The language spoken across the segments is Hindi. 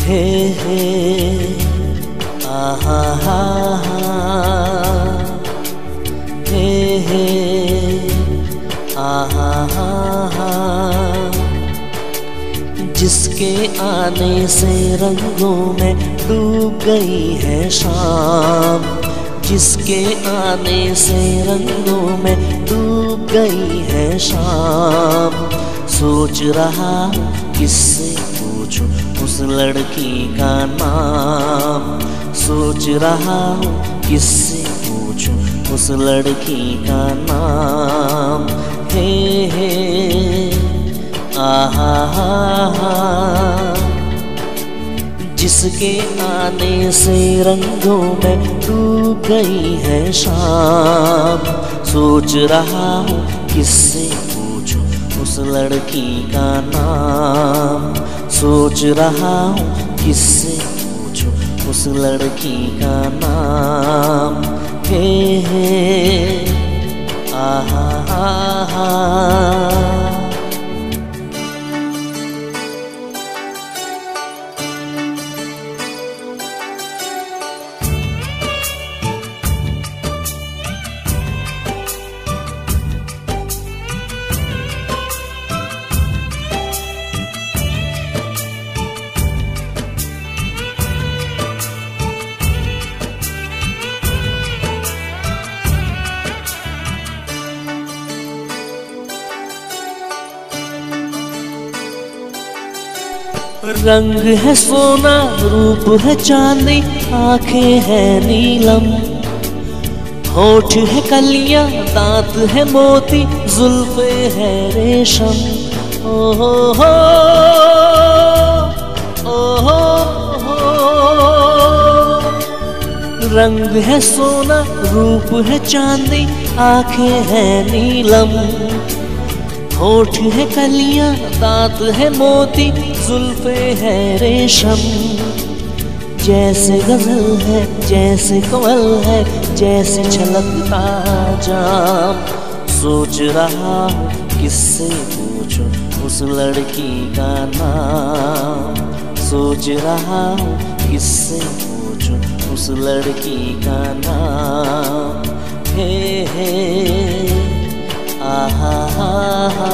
हे हे आहा हा हे हे आहा हा जिसके आने से रंगों में डूब गई है शाम, जिसके आने से रंगों में डूब गई है शाम। सोच रहा किससे पूछूं उस लड़की का नाम, सोच रहा किससे पूछूं उस लड़की का नाम। हे हे आहा हा जिसके आने से रंगों में डूब गई है शाम। सोच रहा हूँ किससे पूछूं उस लड़की का नाम, सोच रहा हूँ किससे पूछूं उस लड़की का नाम। हे हे आहा हा रंग है सोना रूप है चांदी, आंखें है नीलम, होठ है कलियां दांत है मोती, जुल्फे है रेशम। ओ हो हो ओ हो। रंग है सोना रूप है चांदी, आंखें है नीलम, होठ है कलियां दांत है मोती, जुल्फे है रेशम। जैसे गजल है जैसे कमल है, जैसे छलकता जाम। सोच रहा हूँ किससे पूछूं उस लड़की का नाम, सोच रहा हूँ किससे पूछूं उस लड़की का नाम। हे हे आहा हा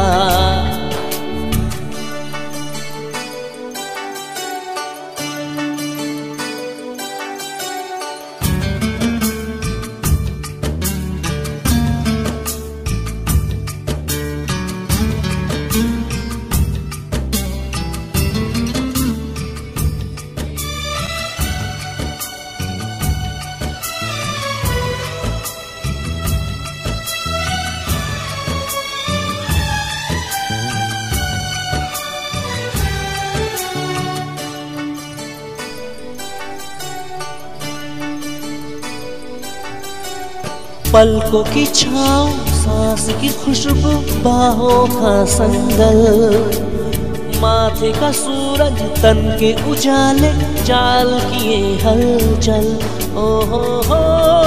पलकों की छाँव सांस की खुशबू, बाहों का संगल, माथे का सूरज तन के उजाले, चाल किए हलचल। ओ हो हो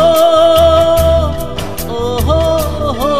ओ हो।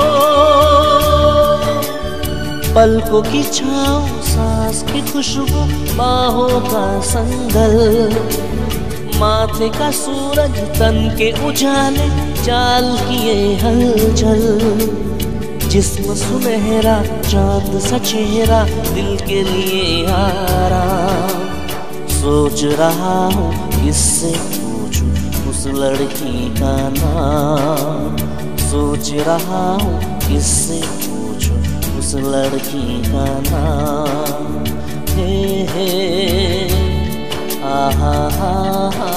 पलकों की छाँव सांस की खुशबू, बाहों का संगल, माथे का सूरज तन के उजाले, चाल किए हलचल। जिस्म सुनहरा चांद सा चेहरा, दिल के लिए आराम। सोच रहा हूँ किससे पूछूं उस लड़की का नाम, सोच रहा हूँ किससे पूछूं उस लड़की का नाम। हे हे आहा हा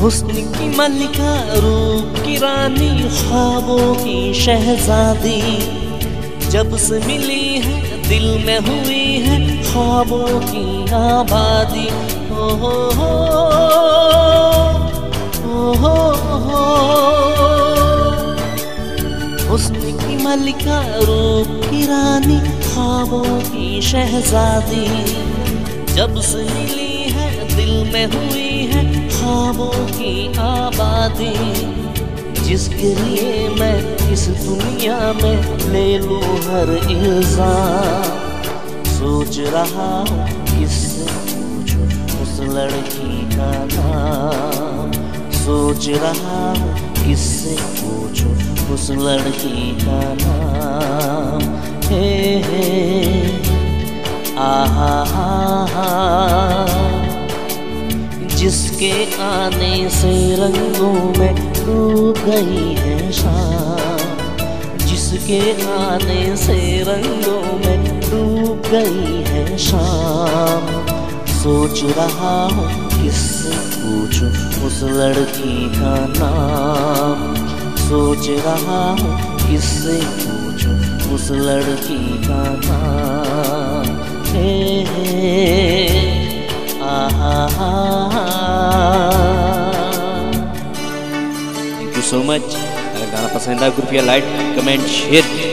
हुस्न की मलिका, रूप की रानी, ख्वाबों की शहजादी, जब से मिली है दिल में हुई है ख्वाबों की आबादी। ओ हो हो ओ हो, हुस्न की मलिका, रूप की रानी, ख्वाबों की शहजादी, जब से मिली है दिल में हुई है ख्वाबों की आबादी। जिसके लिए मैं इस दुनिया में ले लूं हर इल्जाम, सोच रहा हूँ किससे पूछूं उस लड़की का नाम, सोच रहा हूँ किससे पूछूं उस लड़की का नाम। हे आहा हा, जिसके आने से रंगों में डूब गई है शाम, जिसके आने से रंगों में डूब गई है शाम। सोच रहा हूँ किससे पूछूं उस लड़की का नाम, सोच रहा हूँ किससे पूछूं उस लड़की का नाम। Thank you so much. अगर गाना पसंद आए कृपया लाइक, कमेंट, शेयर